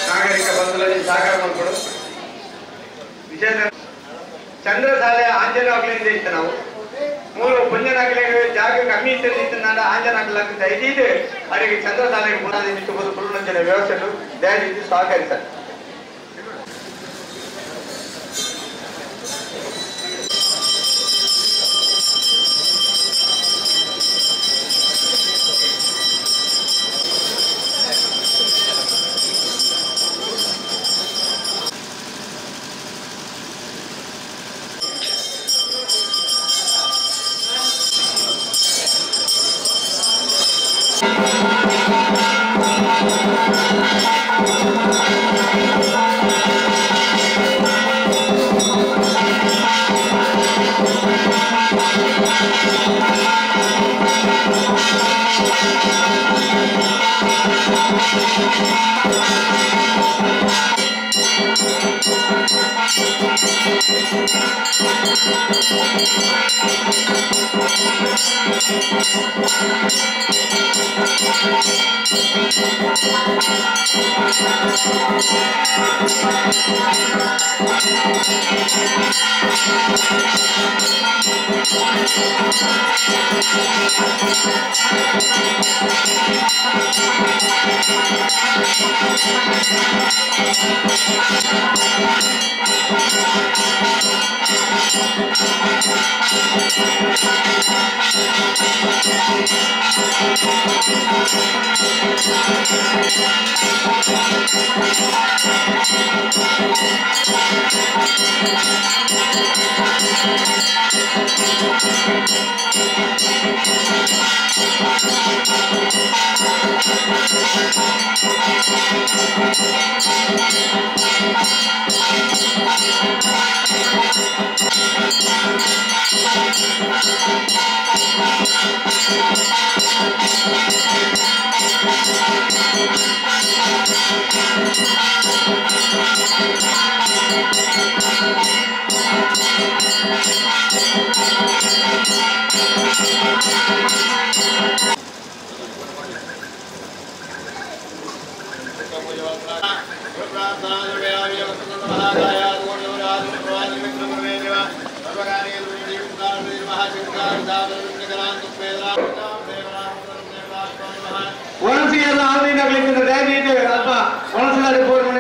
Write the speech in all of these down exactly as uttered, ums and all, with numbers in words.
ನಾಗರಿಕ ಬಂಧುಗಳಲ್ಲಿ ಸಹಕಾರ ಮಾಡಿಕೊಡು. ವಿಜಯ ಚಂದ್ರಸಾಲೆ ಆಂಜನಾಗ್ಲಿಂದ ಇತ್ತು ನಾವು ಮೂರು ಪುಂಜನಾಗಲಿ ಜಾಗ ಕಮ್ಮಿ ಇತ್ತು ನಾನು ಆಂಜನಾಗ್ಲಂತ ಇದ್ದಿದ್ದು ಅವರಿಗೆ ಚಂದ್ರಸಾಲೆಗೆ ಬುನಾದಿ ನಿಂತು ಪುರುಣಂಜನ ವ್ಯವಸ್ಥೆಗಳು ದಯವಿಟ್ಟು ಸಹಕರಿಸಲು. ಒಣಸಿಗೆಲ್ಲ ಆದಿನಾಗಲಿಕ್ಕೆ ದಯವಿಟ್ಟು ಅಲ್ಪ ಒಣಸಿಗಾಡಿ ಪೂರ್ಣ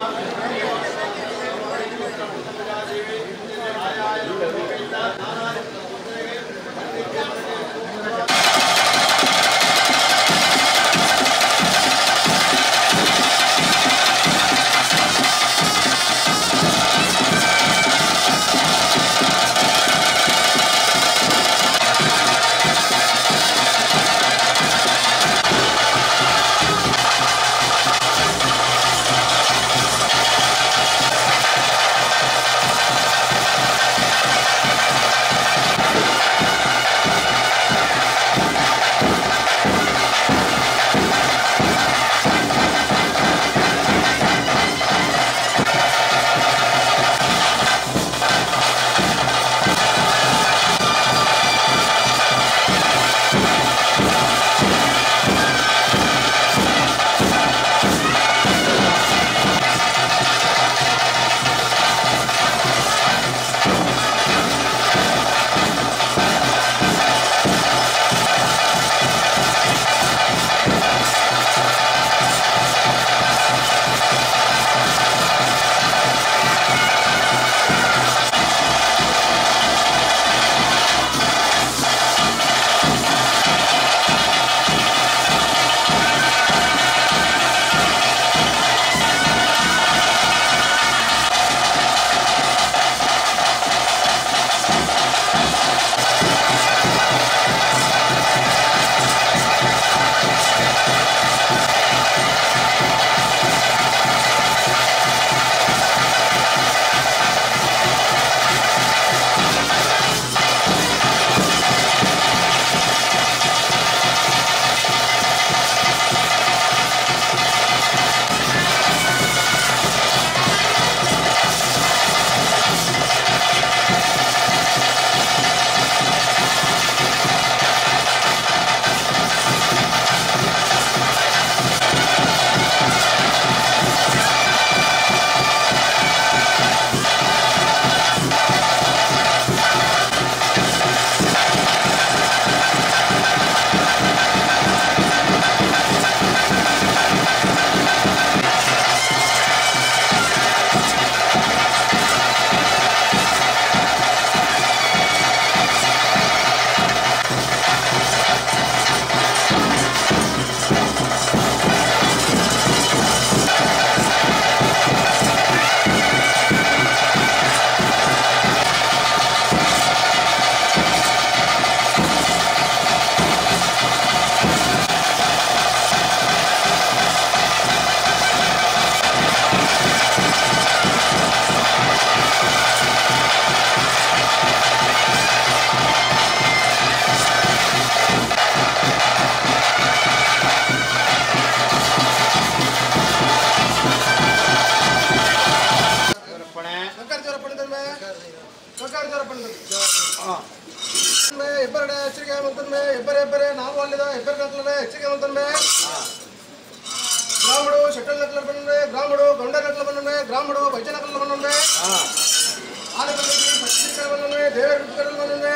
ಸರ್ಕಾರ ಜ್ವರ ಬಂದದ್ದು ಹೆಬ್ಬರಡೆ ಹೆಚ್ಚಿಗೆ ಮಂತನ್ಮೆ ಹೆಬ್ಬರೆ ಹೆಬ್ಬರೆ ನಾವು ಅಲ್ಲಿದ ಹೆಬ್ಬರೆ ನಕ್ಲನೆ ಹೆಚ್ಚಿಗೆ ಮಂತನ್ಮೆ ಗ್ರಾಮಡು ಶಟಲ್ ನಕ್ಲ ಬಂದ್ರೆ ಗ್ರಾಮಡು ಗಂಡ ನಕ್ಲ ಬಂದ್ರೆ ಗ್ರಾಮಡು ಬೈಜ ನಕ್ಲ ಬಂದ್ರೆ ಆಲಕಲ್ಲಿ ಪಕ್ಷಿಕರ ಬಂದ್ರೆ ದೇವರ ಕಡಲ್ ಬಂದ್ರೆ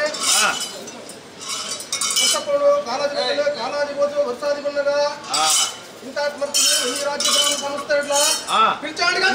ವರ್ಷಪೋಡು ಕಾಲಾದಿ ಬಂದ್ರೆ ಕಾಲಾದಿ ಬೋದು ವರ್ಷಾದಿ ಬಂದಾಗ ಇಂಥ ಮರ್ತೀವಿ ಈ ರಾಜ್ಯ ಗ್ರಾಮ ಸಂಸ್ಥೆ ಇಲ್ಲ ಪಿಲ್ಚಾಣಿಗ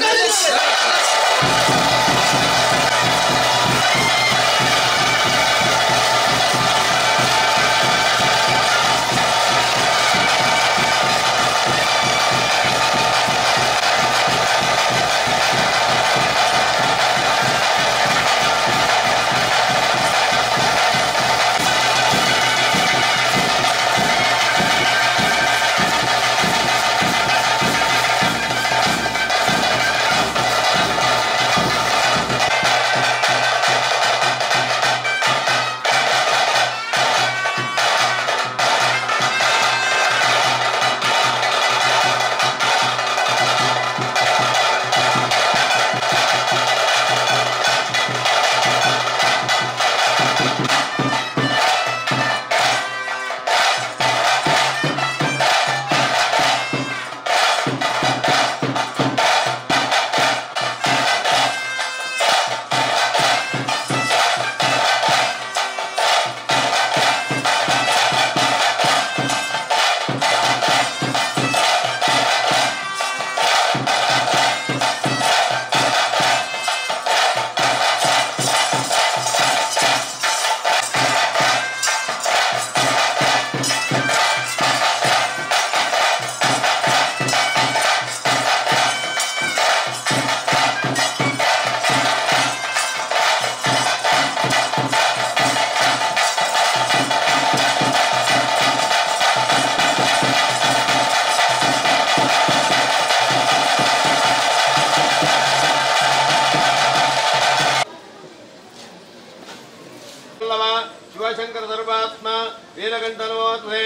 ಶಿವಶಂಕರ ಸರ್ವಾತ್ಮ ವೇದಗಂಟನೋತ್ರೆ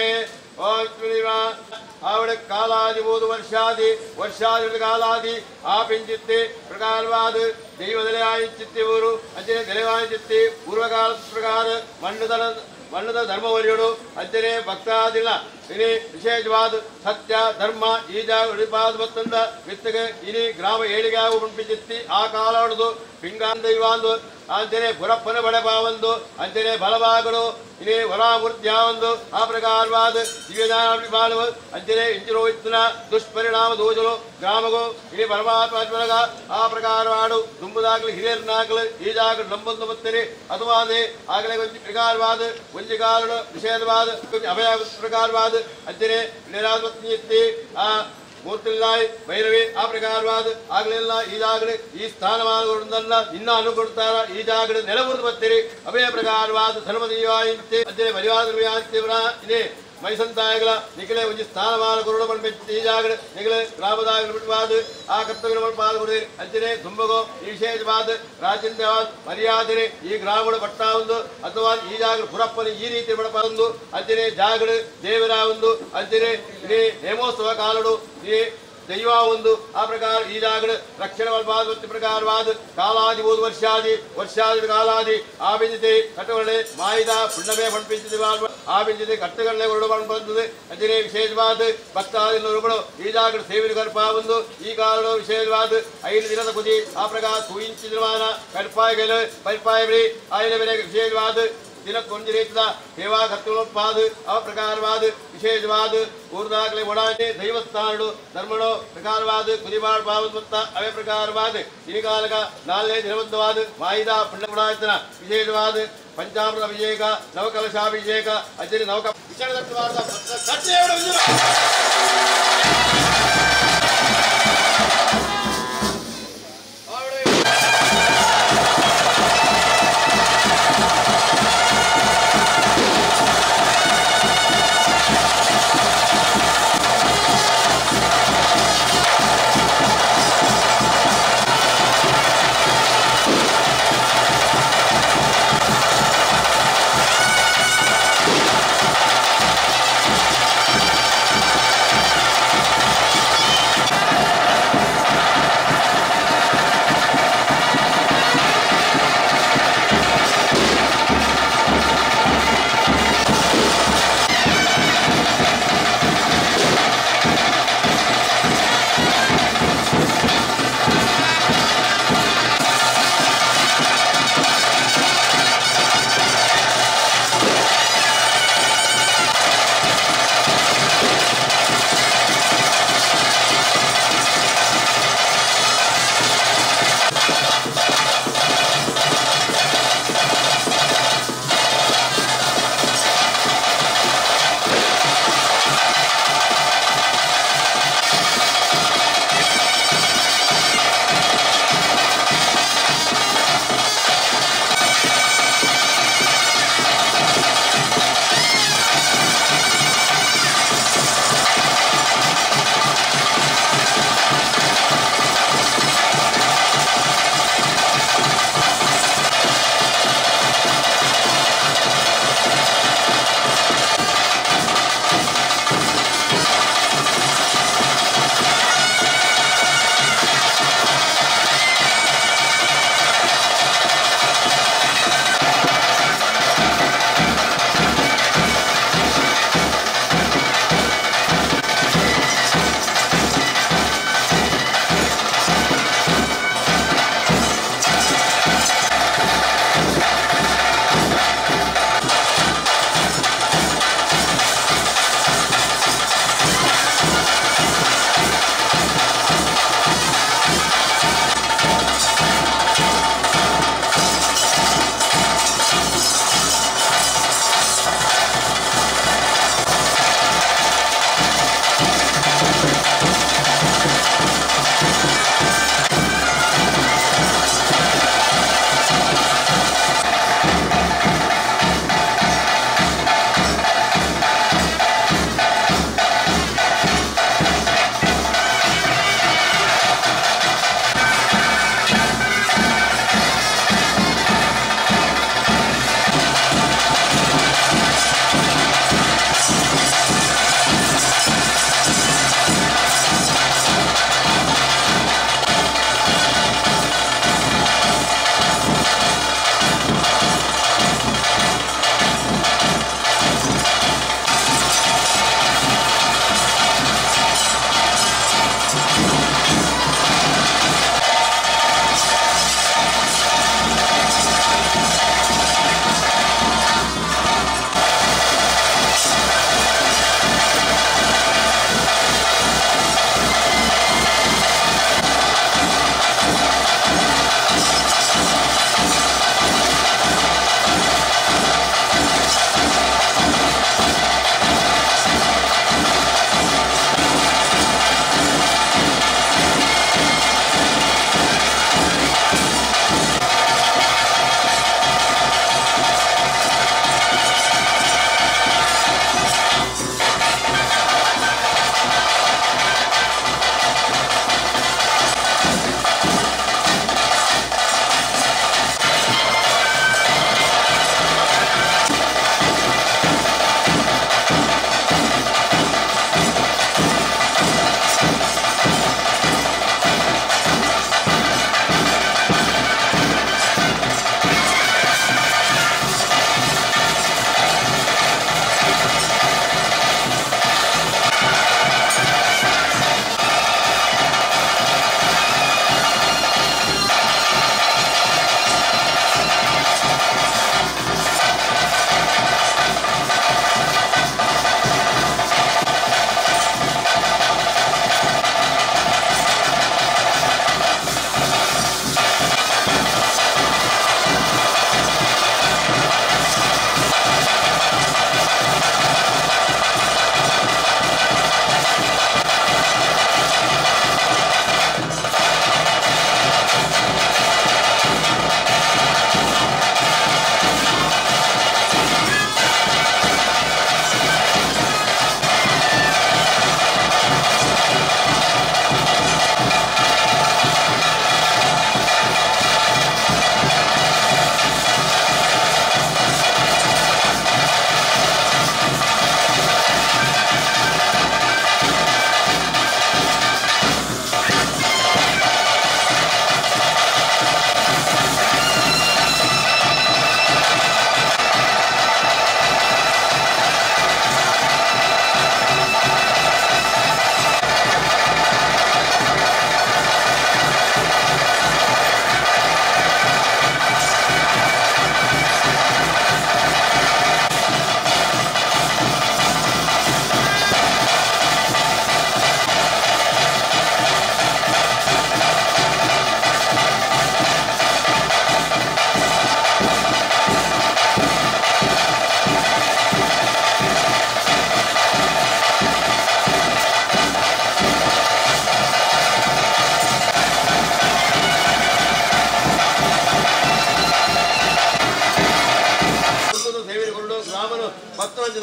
आवड़ कालादि बोध वर्षादि वर्षादि कालादि आपिंचित्ते प्रकारवाद देवदले आयचित्ते ऊरु अंजने देवायचित्ते पूर्वकाल प्रकार मण्डदल मण्डद धर्मवर्युडु अंजने भक्तादिल इनि विशेषवाद सत्य धर्म ईजा उडिपाद बत्तंद वित्तगे इनि ग्राम ಏಳಿಗೆಯಾಗು पंपिचित्ति आ कालाडुदु पिंगांद इवांदु अंजने पुरಪ್ಪನ ಬಡಪಾವಂದು अंजने ಬಲಭಾಗಡು इने वरामूर्त्यावंदु आ प्रकारवाद दिव्यदान बालव अंजने इंजिरो इत्तुन दुष्परिणाम दोजलो ग्रामगो इने परमात्मनग आ प्रकारवाडु दुंबुदागल हिरियरनागल ಈಜಾಗಲು ನಂಬಂದು ಬತ್ತರೆ ಅದುವಾದೆ ಆಗಲೇ ಒಂದು ಪ್ರಕಾರವಾದ ಒಂದು ಕಾರಣ ನಿಷೇಧವಾದ ಅಭಯ ಪ್ರಕಾರವಾದ ಅಂಜನೆ ನಿರಾತ್ಮತ್ನಿಯತ್ತೆ ಆ ಮೂರ್ತಿಲ್ಲಾಯ್ ಭೈರವಿ ಆ ಪ್ರಕಾರವಾದ ಆಗಲೆಲ್ಲ ಈಜಾಗಡೆ ಈ ಸ್ಥಾನಮಾನಗಳನ್ನೆಲ್ಲ ಇನ್ನ ಅನುಕೊಡ್ತಾರ ಈಜಾಗಡೆ ನೆಲವೂರ್ದು ಬತ್ತೀರಿ ಅಭಯ ಪ್ರಕಾರವಾದ ಧರ್ಮದೀವಾಯಿಂತೆ ಅಂಜನೆ ಪರಿವಾರವರ ಇದೇ ಮೈಸಂತಾಯಗಳ ನಿಖಲೆ ಒಂದು ಸ್ಥಾನಮಾನ ಕೊರಡು ಬಂದ್ಬಿಟ್ಟು ಈಜಾಗಡೆ ನಿಖಲೆ ಗ್ರಾಮದಾಗ ಬಿಟ್ಟವಾದ ಆ ಕರ್ತವ್ಯ ಪಾಲ್ಗೊಡಿ ಅಂಜನೆ ತುಂಬಗೋ ಈ ವಿಶೇಷವಾದ ರಾಜೇಂದ್ರವಾದ ಮರ್ಯಾದೆ ಈ ಗ್ರಾಮಗಳ ಪಟ್ಟ ಒಂದು ಅಥವಾ ಈಜಾಗಡೆ ಪುರಪ್ಪನ ಈ ರೀತಿ ಬಡಪಾಂದು ಅಂಜನೆ ಜಾಗಡೆ ದೇವರ ಒಂದು ಅಂಜನೆ ನೇಮೋತ್ಸವ ಕಾಲಡು ಈ ದೈವ ಒಂದು ಆ ಪ್ರಕಾರ ಈಜಾಗಡೆ ರಕ್ಷಣೆ ಬಲಪಾದ ಪ್ರಕಾರವಾದ ಕಾಲಾದಿ ಓದು ವರ್ಷಾದಿ ವರ್ಷಾದಿ ಕಾಲಾದಿ ಆ ಬಿಂದಿತೆ ಕಟ್ಟಗಳೇ ಮಾಯಿದ ಪುಣ್ಣವೇ ಪಂಪಿಸಿದೆ ಆ ಬಿಂದಿತೆ ಕಟ್ಟಗಳೇ ಹೊರಡು ಬಂದು ಅಂಜನೆ ವಿಶೇಷವಾದ ಭಕ್ತಾದಿಗಳು ಈಜಾಗಡೆ ಸೇವೆ ಗರ್ಭ ಒಂದು ಈ ಕಾರಣ ವಿಶೇಷವಾದ ಐದು ದಿನದ ಕುದಿ ಆ ಪ್ರಕಾರ ಸೂಯಿಂಚಿ ನಿರ್ಮಾಣ ಕಡ್ಪಾಯಿಗಳು ಪೈಪಾಯಿ ಆಯ್ದ ಬೆಲೆ ವಿಶೇಷವಾದ ದಿನಕ್ಕೊಂದು ರೀತಿಯ ಸೇವಾ ಕರ್ತವ್ಯೋತ್ಪಾದ ಆ ಪ್ರಕಾರವಾದ ವಿಶೇಷವಾದ ಊರ್ದಾಗಲೇ ಒಡಾಟೆ ದೈವಸ್ಥಾನಗಳು ಧರ್ಮಗಳು ಪ್ರಕಾರವಾದ ಕುದಿಬಾಳ ಭಾವತ್ವ ಅವೇ ಪ್ರಕಾರವಾದ ಈ ಕಾಲಕ ನಾಲ್ನೇ ದಿನಬದ್ಧವಾದ ಮಾಯಿದ ಪುಣ್ಯಗುಣಾಯತನ ವಿಶೇಷವಾದ ಪಂಚಾಮೃತ ಅಭಿಷೇಕ ನವಕಲಶಾಭಿಷೇಕ ಅಜ್ಜರಿ ನವಕ ವಿಚಾರದತ್ತವಾದ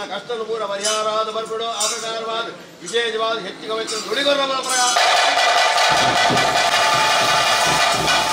ನನ್ನ ಕಷ್ಟದ ಪೂರ ಪರಿಹಾರಾದ ಬರ್ಬಿಡು ಆ ಪ್ರಕಾರವಾದ ವಿಶೇಷವಾದ ಹೆಚ್ಚಿಗೆ ನುಡಿಗೊರ್ರ ಪ್ರಕಾರ